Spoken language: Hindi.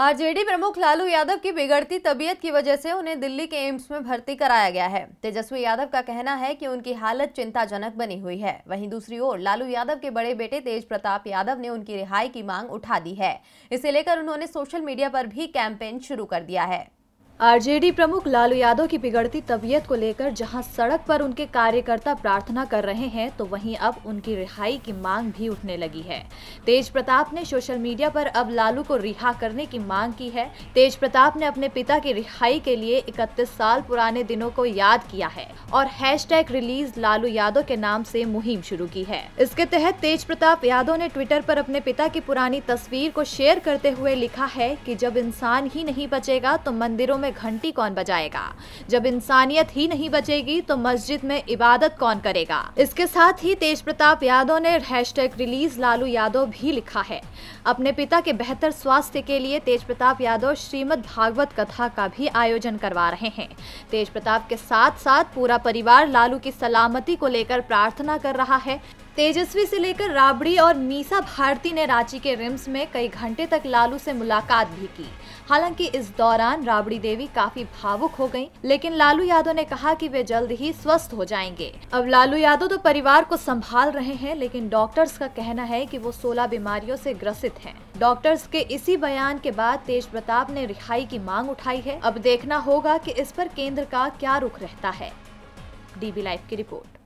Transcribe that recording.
आरजेडी प्रमुख लालू यादव की बिगड़ती तबीयत की वजह से उन्हें दिल्ली के एम्स में भर्ती कराया गया है। तेजस्वी यादव का कहना है कि उनकी हालत चिंताजनक बनी हुई है। वहीं दूसरी ओर लालू यादव के बड़े बेटे तेज प्रताप यादव ने उनकी रिहाई की मांग उठा दी है। इसे लेकर उन्होंने सोशल मीडिया पर भी कैंपेन शुरू कर दिया है। आरजेडी प्रमुख लालू यादव की बिगड़ती तबीयत को लेकर जहां सड़क पर उनके कार्यकर्ता प्रार्थना कर रहे हैं, तो वहीं अब उनकी रिहाई की मांग भी उठने लगी है। तेज प्रताप ने सोशल मीडिया पर अब लालू को रिहा करने की मांग की है। तेज प्रताप ने अपने पिता की रिहाई के लिए 31 साल पुराने दिनों को याद किया है और #रिलीज लालू यादव के नाम से मुहिम शुरू की है। इसके तहत तेज प्रताप यादव ने ट्विटर पर अपने पिता की पुरानी तस्वीर को शेयर करते हुए लिखा है कि जब इंसान ही नहीं बचेगा तो मंदिरों में घंटी कौन बजाएगा, जब इंसानियत ही नहीं बचेगी तो मस्जिद में इबादत कौन करेगा। इसके साथ ही तेज प्रताप यादव ने #रिलीज लालू यादव भी लिखा है। अपने पिता के बेहतर स्वास्थ्य के लिए तेज प्रताप यादव श्रीमद् भागवत कथा का भी आयोजन करवा रहे हैं। तेज प्रताप के साथ साथ पूरा परिवार लालू की सलामती को लेकर प्रार्थना कर रहा है। तेजस्वी से लेकर राबड़ी और मीसा भारती ने रांची के रिम्स में कई घंटे तक लालू से मुलाकात भी की। हालांकि इस दौरान राबड़ी देवी काफी भावुक हो गईं, लेकिन लालू यादव ने कहा कि वे जल्द ही स्वस्थ हो जाएंगे। अब लालू यादव तो परिवार को संभाल रहे हैं, लेकिन डॉक्टर्स का कहना है कि वो 16 बीमारियों से ग्रसित हैं। डॉक्टर्स के इसी बयान के बाद तेज प्रताप ने रिहाई की मांग उठाई है। अब देखना होगा कि इस पर केंद्र का क्या रुख रहता है। DB लाइव की रिपोर्ट।